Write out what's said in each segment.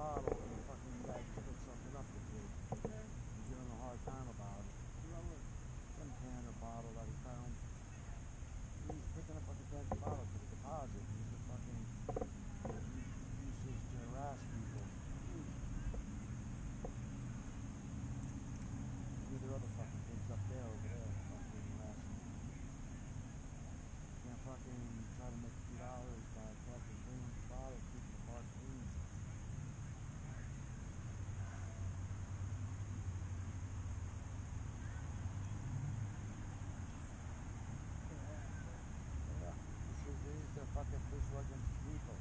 bottle and the fucking guy just picks something up with you. He's giving him a hard time about it. Some can or bottle that he found. He's picking up like a empty bottle for the deposit. He's a fucking uses to harass people. Either other fucking things up there over there fucking harassing. Can't fucking try to make $2 by fucking cleaning the bottle, keeping the part clean. Yeah, these are fucking bushwhackers people.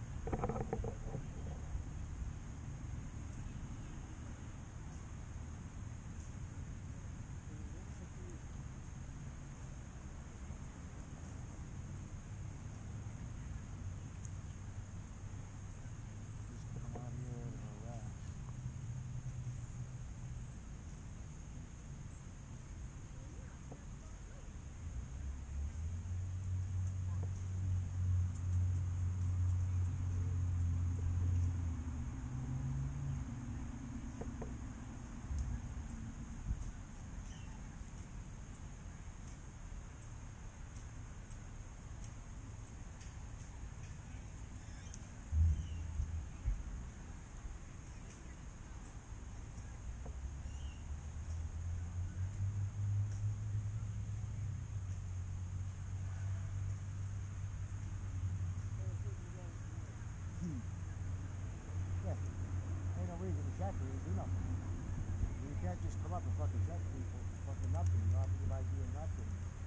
Ain't no reason to check me, do nothing. You can't just come up and fucking check people for fucking nothing. You have to give ID or nothing.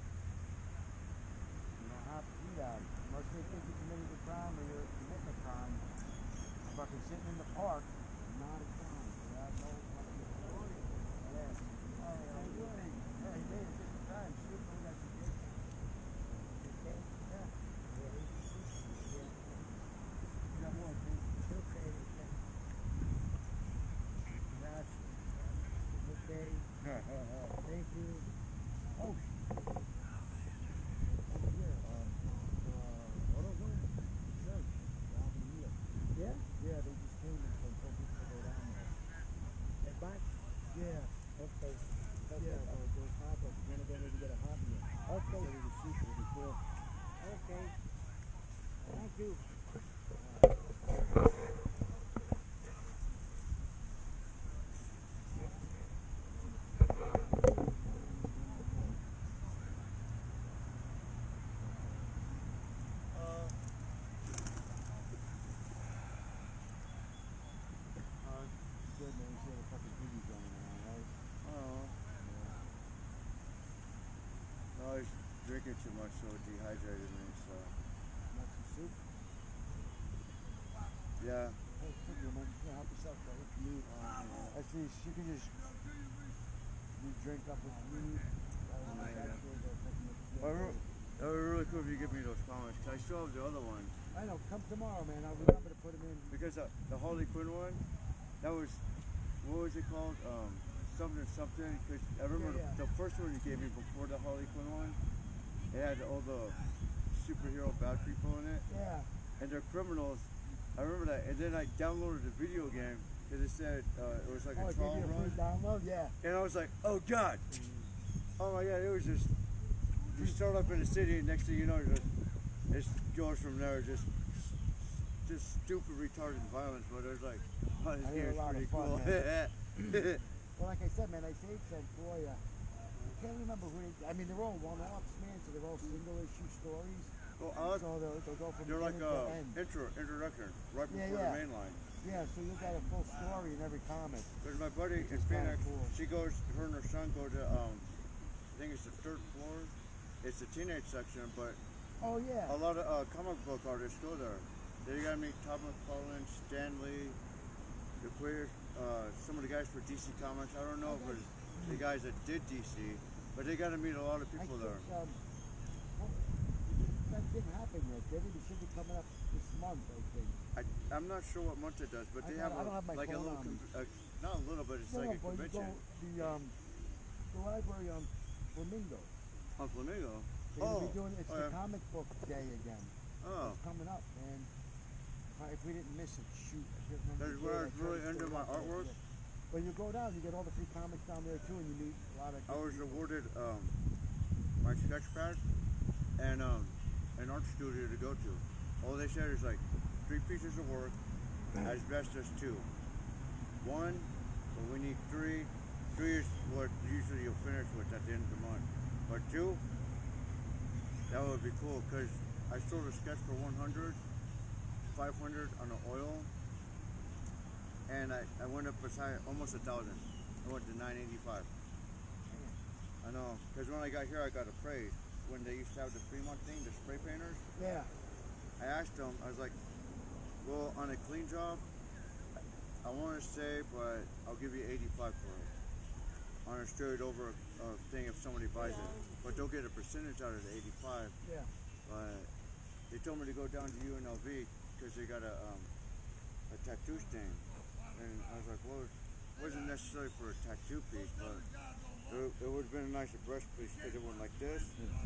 You don't have to do that. Unless they think you committed a crime or you're committing a crime. Fucking sitting in the park, not a crime. So that's no fucking authority. Yeah. Hey, how you doing? Hey, hey, it's just a crime. Shoot, what that you did. Okay? Yeah. You got more, please. Okay. Okay. Thank you. Oh, over here, AutoZone? Church, down in here. Yeah? Yeah, they just came and told people to go down there. At back? Yeah. Okay. Yeah, those hot dogs. You're gonna go there to get a hot dog. Okay. So the soup will be cool. Okay. Thank you. Good man, you see all the fucking piggies running around, right? Oh. Yeah. No, I was drinking too much, so it dehydrated me, so. Want some soup? Yeah. Hey, come here, man. Yeah, help yourself, bro. What you need? Actually, you can just drink up with meat. That would be really cool if you give me those comics, 'cause I still have the other one. I know. Come tomorrow, man. I'll remember to put them in. Because the Harley Quinn one, that was, what was it called? Something. Because I remember Yeah. the first one you gave me before the Harley Quinn one, it had all the superhero bad people in it. Yeah. And they're criminals. I remember that. And then I downloaded the video game because it said it was like a It trial gave you a run. free download? Yeah. And I was like, oh God. Oh my God, it was just, you start up in the city and next thing you know, it goes from there, just stupid, retarded violence, but it was like, oh, this I had game a is lot of pretty fun, cool. Well, like I said, man, I saved some for you. I can't remember who they, I mean, they're all one-offs, man, so they're all single-issue stories. Well, So they'll go from they're like beginning to end. introduction, right before Yeah. the main line. Yeah, so you'll get a full story in every comic. There's my buddy in Which is kinda Phoenix, cool. she goes, her and her son go to, I think it's the 3rd floor. It's the teenage section, but Oh, yeah. a lot of comic book artists go there. They got to meet Todd McFarlane, Stan Lee, the creators, some of the guys for DC Comics. I don't know if it was the guys that did DC, but they got to meet a lot of people there. That didn't happen yet, did it? It should be coming up this month, I think. I'm not sure what month it does, but they have I don't have my like a phone little, on me. not a little, but it's like a but you convention. go, the library on Flamingo. On Flamingo? They're gonna be doing, it's oh, the yeah. comic book day again. Oh. It's coming up, man. if we didn't miss it, shoot. I can't remember. That's the where I date. was really tried to into pull it my up, but I artwork. forget. When you go down, you get all the free comics down there too, and you meet a lot of. I was people. awarded my sketch pad and an art studio to go to. All they said is like 3 pieces of work, as best as 2. 1, but we need 3. 3 is what usually you'll finish with at the end of the month. But 2, that would be cool because I sold a sketch for 100, 500 on the oil, and I went up as high, almost 1,000. I went to 985. I know, because when I got here, I got appraised. When they used to have the Fremont thing, the spray painters, Yeah. I asked them, I was like, well, on a clean job, I want to stay, but I'll give you 85 for it. On a straight over thing if somebody buys it. But they'll get a percentage out of the 85. Yeah. But they told me to go down to UNLV because they got a tattoo stain. And I was like, well, it wasn't necessarily for a tattoo piece, but it would have been a nicer brush piece because it went like this,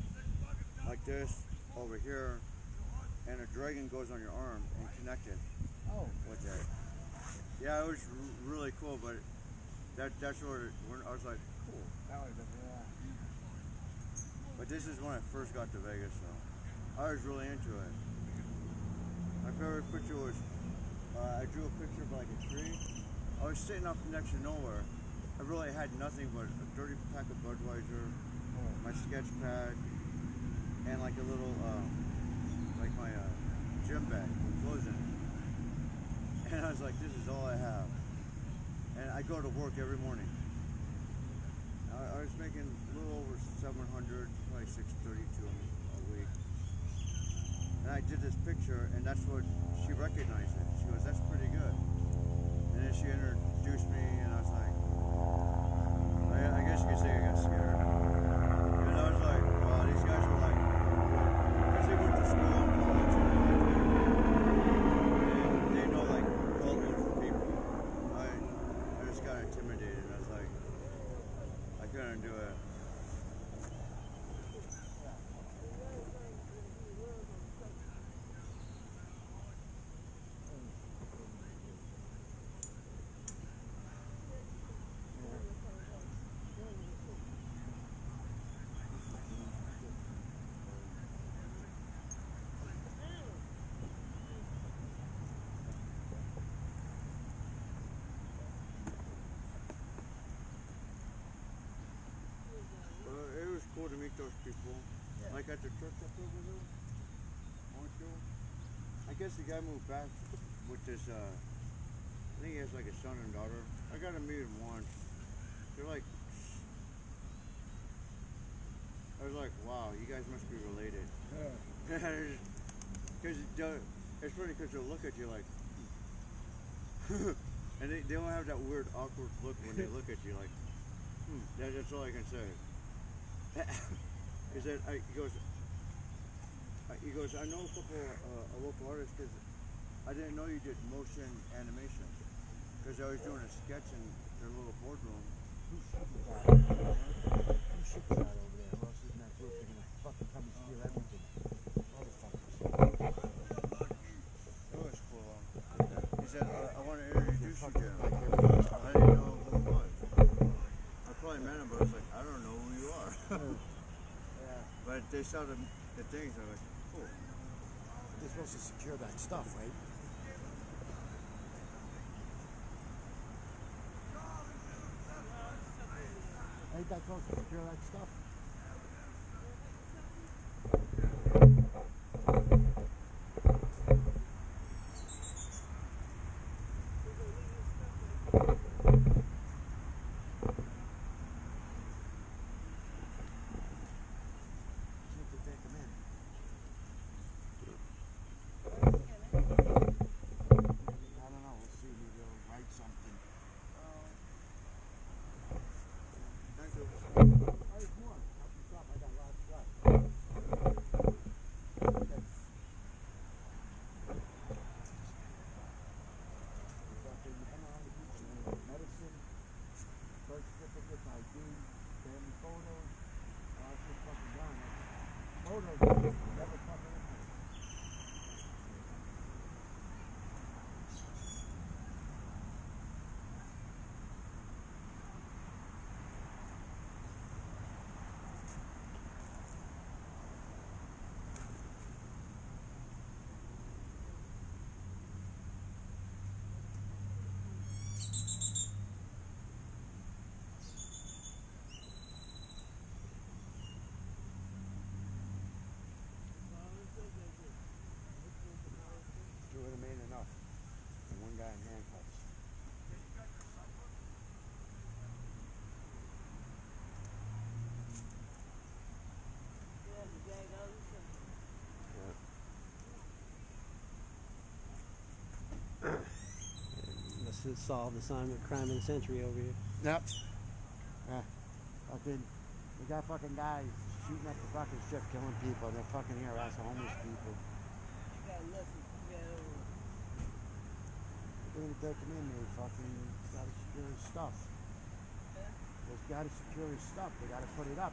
over here, and a dragon goes on your arm and connected Oh. with that. Yeah, it was really cool, but that's where I was like, cool. That would have been, yeah. But this is when I first got to Vegas, so I was really into it. My favorite picture was, I drew a picture of like a tree. I was sitting up next to nowhere. I really had nothing but a dirty pack of Budweiser, my sketch pad, and like a little, like my gym bag with clothes in it. And I was like, this is all I have. And I go to work every morning. I was making a little over 700, probably 632 a week. And I did this picture, and that's what she recognized it. She goes, that's pretty good. And then she introduced me, and I was like, I guess you could say I got scared. Because I was like, wow, these guys were like, because they went to school and college and everything. And they know like all those people. I just got intimidated. I was like, I couldn't do it. It was cool to meet those people. Yeah. Like at the church up over there. I guess the guy moved back with this, I think he has like a son and daughter. I got to meet him once. They're like, I was like, wow, you guys must be related. Yeah. Because it's funny because they'll look at you like, and they don't have that weird awkward look when they look at you like, that's all I can say. Is that he goes, I know a couple of local artists because I didn't know you did motion animation because I was doing a sketch in their little boardroom. Who's shooting that? Who's shooting that over there? Who else is in that group? They're gonna fucking come and steal everything. Motherfuckers. It was cool. He said, I want to introduce you to him. I didn't know who he was. I probably met him, but I was like, I don't know who you are. Yeah. But they saw the things, and I was like, cool. They're supposed to secure that stuff, right? Ain't that supposed to secure that stuff? See if they take them in. I don't know. We'll see. Maybe they'll write something. Thank you. All right, come on. Help me stop. I got lots left. Okay. Medicine, birth certificate, ID, family photos, all that shit fucking down. Photos never fucking in there. solve the crime of the century over here. Yep. Yeah. Fucking, we got fucking guys shooting up the fucking strip, killing people. They're fucking harassing homeless people. They're gonna take them in. They fucking gotta secure his stuff. They've gotta secure his stuff. They gotta put it up.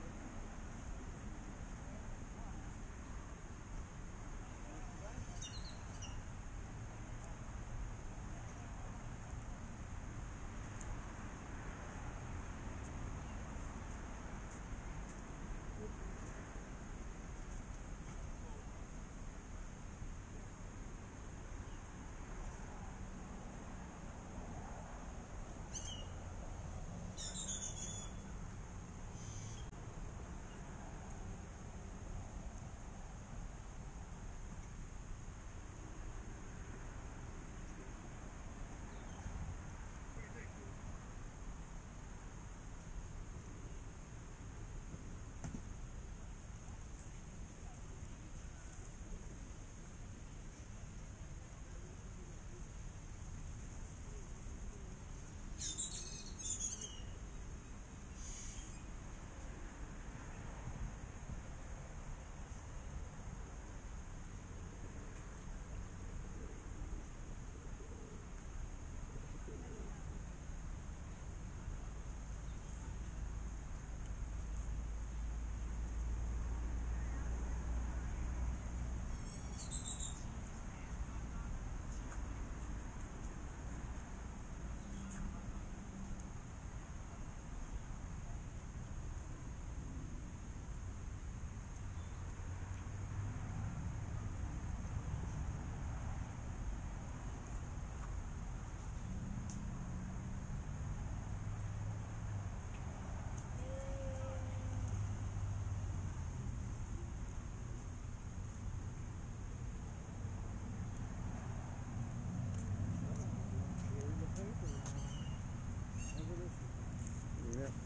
Yeah.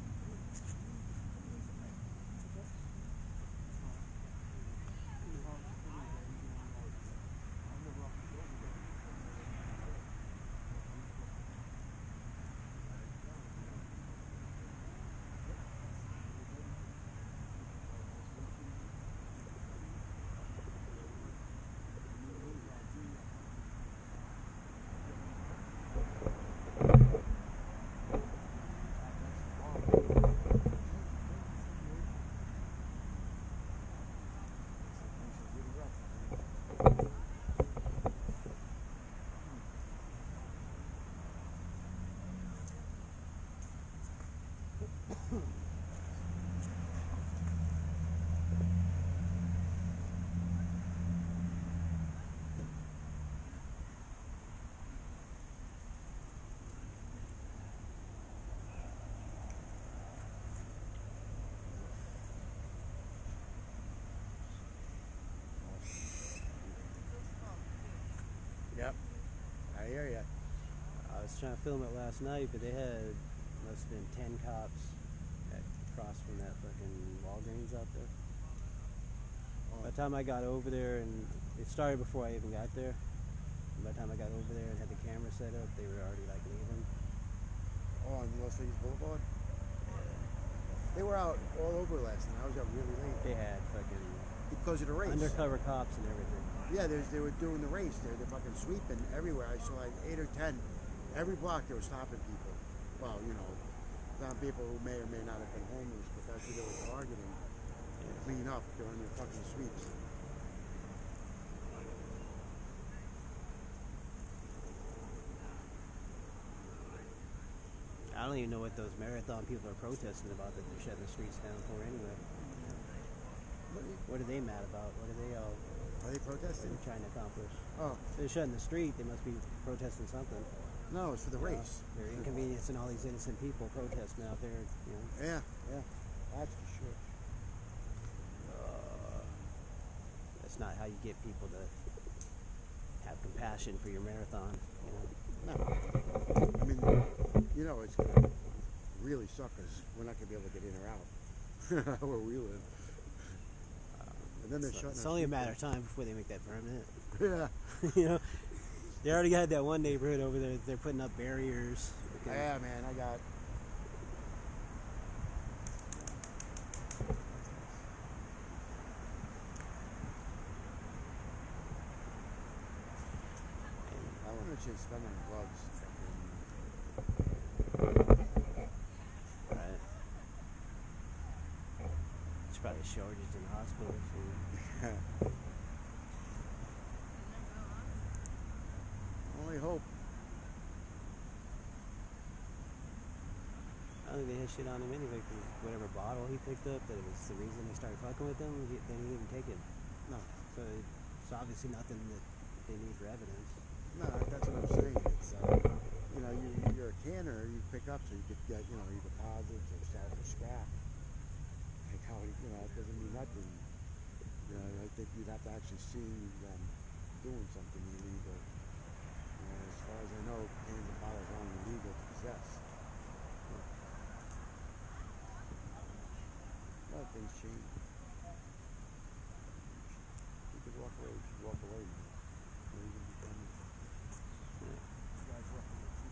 Yep. I hear ya. I was trying to film it last night, but they had must have been 10 cops across from that fucking Walgreens out there. By the time I got over there, and it started before I even got there. And by the time I got over there and had the camera set up, they were already like leaving. Oh, on Los Feliz Boulevard? They were out all over last night. I was out really late. They had fucking Because of the race. undercover cops and everything. Yeah, they were doing the race. They're fucking sweeping everywhere. I saw like 8 or 10. Every block they were stopping people. Well, you know, found people who may or may not have been homeless, but that's who they were targeting. Clean up during your fucking sweeps. I don't even know what those marathon people are protesting about that they're shutting the streets down for anyway. What are they mad about? What are they all Are they protesting? trying to accomplish? Oh, If they're shutting the street, they must be protesting something. no, it's for the race. They're inconveniencing all these innocent people protesting out there, you know. Yeah, yeah. That's for sure. That's not how you get people to have compassion for your marathon, you know. No. I mean, you know, it's going to really suck because we're not going to be able to get in or out where we live. And then they're shutting It's our only a street matter of time before they make that permanent. down. Yeah. You know, They already had that one neighborhood over there. They're putting up barriers. Yeah, man, I got. I want to just spend on gloves. Right. There's probably a shortage in hospitals. Only hope. I don't think they had shit on him anyway, because whatever bottle he picked up, that it was the reason they started fucking with him, then he didn't take it. No, So it's obviously nothing that they need for evidence. no, that's what I'm saying. It's you know, you're a canner, you pick up so you could get, you know, either positives or sell for scrap. Like how, you know, it doesn't mean nothing. You know, I think you'd have to actually see them doing something illegal. As far as I know, cans and bottles aren't illegal to possess. A lot of things change. You could walk away, you should walk away, man. Or you can be done with it. Yeah. You guys walk away too.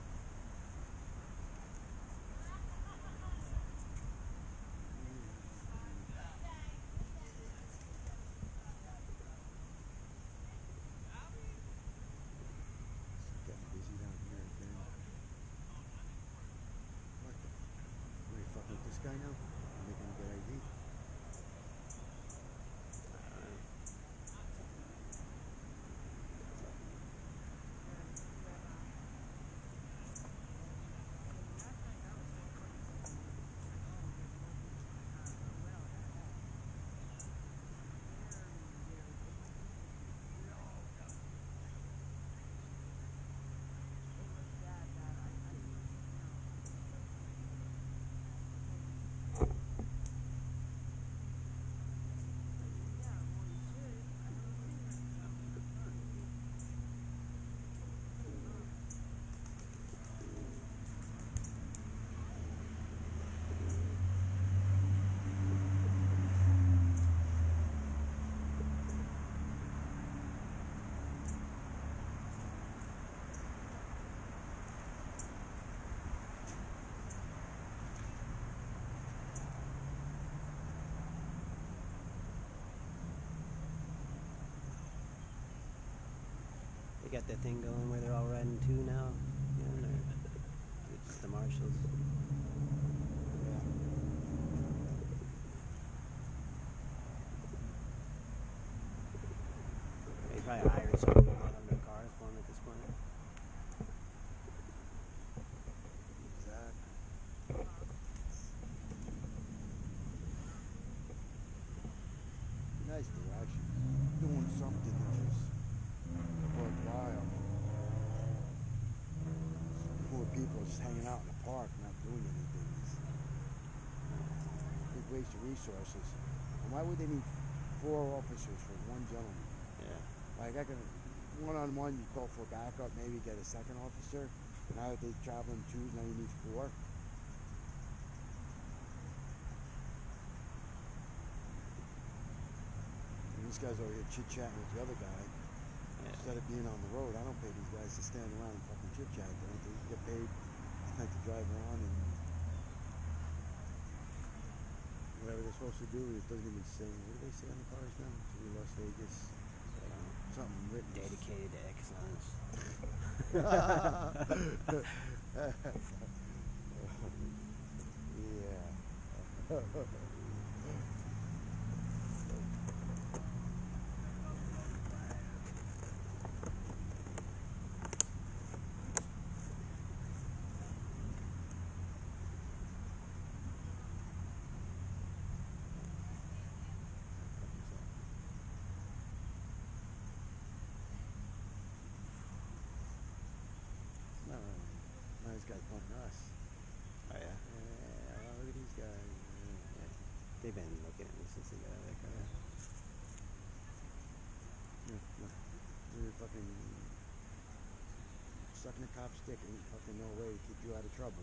It's getting busy down here again. What the? Are you fucking with this guy now? You making him get ID? They got that thing going where they're all riding two now. You know, it's just the marshals. Yeah. They probably hired someone to run their cars for them at this point. Exactly. Nice to actually doing something that was worthwhile. Poor people just hanging out in the park, not doing anything. It's a big waste of resources. And why would they need 4 officers for one gentleman? Yeah. Like I can, one-on-one, you call for backup, maybe get a second officer. Now that they travel in 2s, now you need 4. And this guy's over here chit-chatting with the other guy. Yeah. Instead of being on the road, I don't pay these guys to stand around and fucking chit-chat. They get paid like to drive around and whatever they're supposed to do. It doesn't even say. What do they say on the cars now? To be Las Vegas. Something written. Dedicated to excellence. Yeah. No, this guy's punting us. Oh yeah. Yeah, look at these guys. Yeah. They've been looking at me since they got out of that car. Look, they're fucking sucking a cop's dick. Ain't fucking no way to keep you out of trouble.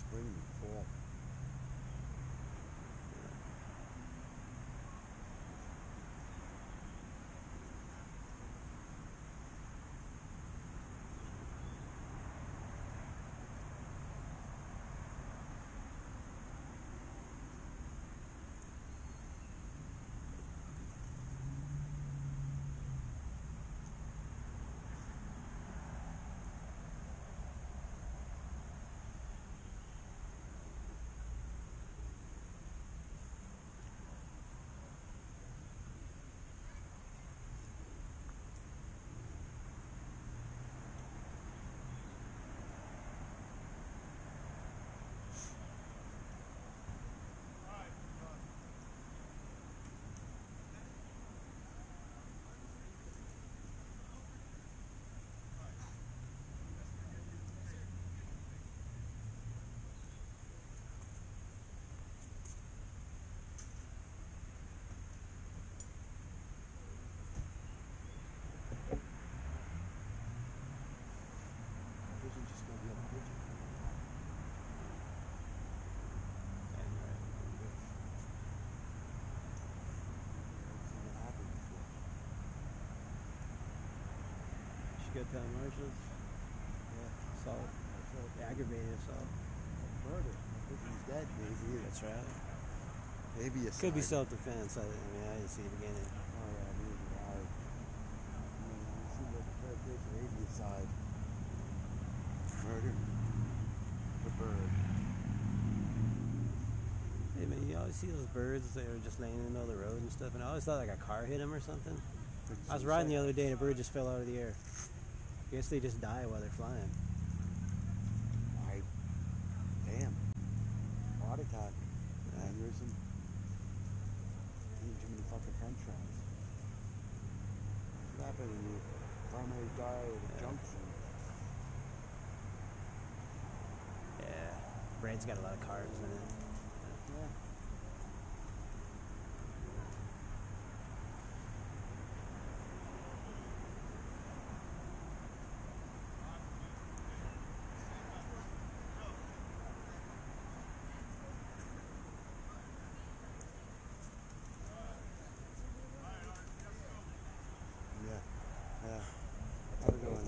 spring and fall. Pigeon just gonna be a pigeon. I've seen it happen before. She got that marshals. Yeah. Assault. Aggravated assault. Murder. The pigeon's dead, maybe. That's right. Maybe a Could be sign. self-defense. I mean, I didn't see the beginning. Oh yeah, maybe right. It seems like a fair case of aviocide. Murder. The bird. Hey man, you always see those birds that are just laying in the middle of the road and stuff, and I always thought like a car hit them or something. I was riding the other day and a bird just fell out of the air. I guess they just die while they're flying. Damn. Heart attack. Aneurysm. Eating too many fucking french fries. What happened when you primary diet at a Yeah. junction? Yeah, bread's got a lot of carbs in it. Yeah. Yeah. Yeah. How we doing?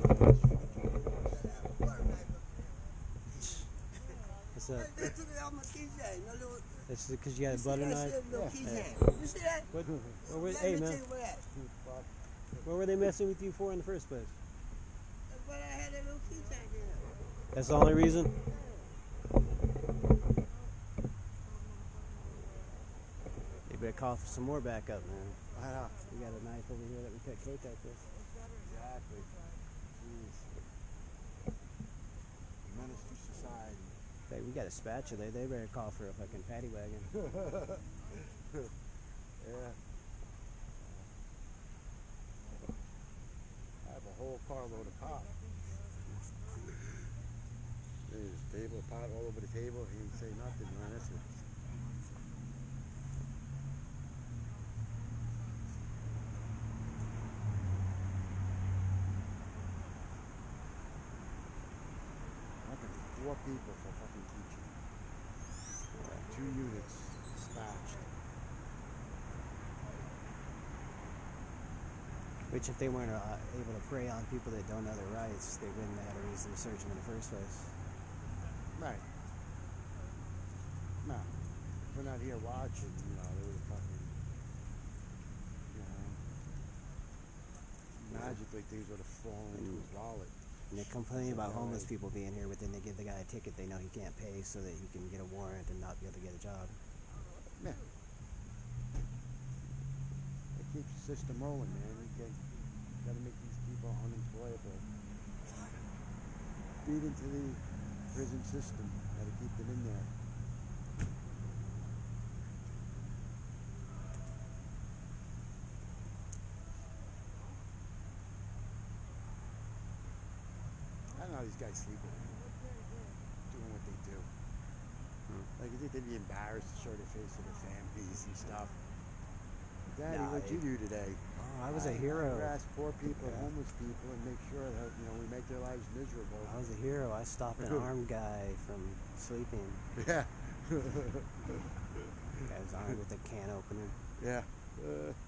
What's up? They took it out my keychain. No little. It's because you got You a see butter that knife. shit? Little Yeah. keychain. You see that? What? Where were, Let hey me man, take it with that. what were they messing with you for in the first place? But I had that little keychain in there. That's the only reason. They better call for some more backup, man. Yeah. We got a knife over here that we cut cake out with. Exactly. Jeez. Menace to society. Hey, we got a spatula. They better call for a fucking paddy wagon. Yeah. I have a whole carload of pot. There's table, pot all over the table. He didn't say nothing, man. That's it. Fucking 4 people for fucking teaching. 2 units dispatched. Which, if they weren't able to prey on people that don't know their rights, they wouldn't have had a reason to search them in the first place. Right. No. If we're not here watching, you know, they would have fucking, you know, magically things would have fallen into his wallet. And they complain about homeless people being here, but then they give the guy a ticket they know he can't pay so that he can get a warrant and not be able to get a job. Yeah. It keeps the system rolling, man. Gotta make these people unemployable. Feed into the prison system. Gotta keep them in there. I don't know how these guys sleep at night, doing what they do. Like, you think they'd be embarrassed to show their face to their families and stuff. Daddy, Nah, what'd you do today? Oh, I was a hero. Harass poor people, Yeah. homeless people, and make sure that we make their lives miserable. I was a hero. I stopped an armed guy from sleeping. Yeah. The guy was armed with a can opener. Yeah.